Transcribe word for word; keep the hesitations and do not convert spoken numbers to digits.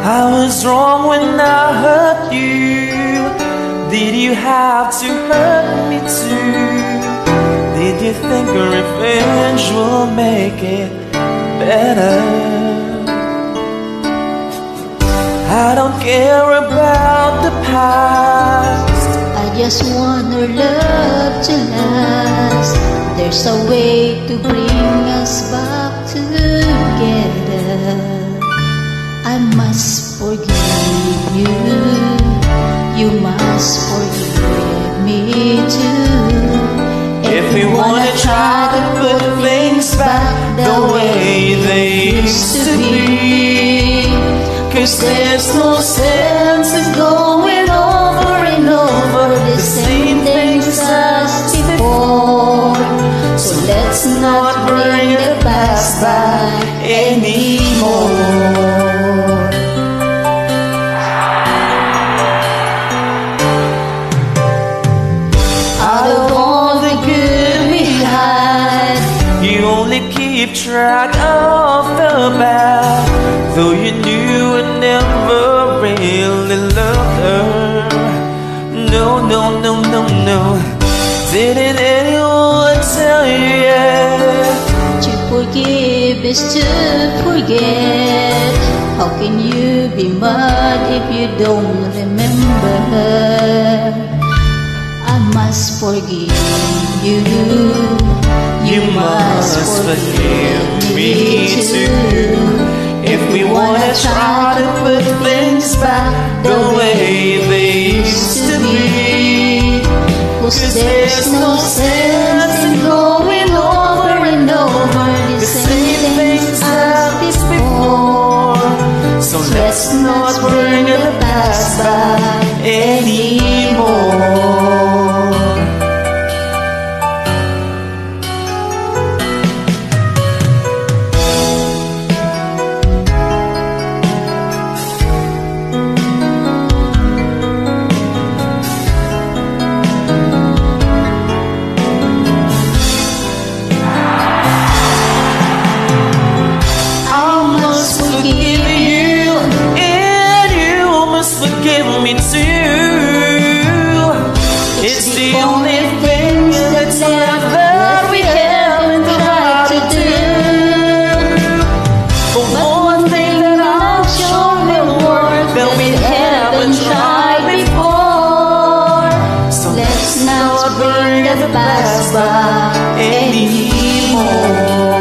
I was wrong when I hurt you. Did you have to hurt me too? Did you think a revenge will make it better? I don't care about the past. I just want our love to last. There's a way to bring us back together. I must forgive you. You must forgive me too. If we wanna try to put things back the way they used to be, 'cause there's no sense in going over and over the same things as before. So let's not bring the past back anymore. Out of all the good we had, you only keep track of the bad. Though you knew I never really loved her. No, no, no, no, no. Didn't anyone tell you yet? To forgive is to forget. How can you be mad if you don't remember her? I must forgive you. You must forgive me too. If we wanna try to put things back the way they used to be, 'cause there's no sense in going over and over the same things as before. So let's not bring the past back anymore. Forgive me too. It's the only thing that's left that we haven't tried to do. But one thing that I'm sure will work that we haven't tried before. So let's not bring the past back anymore.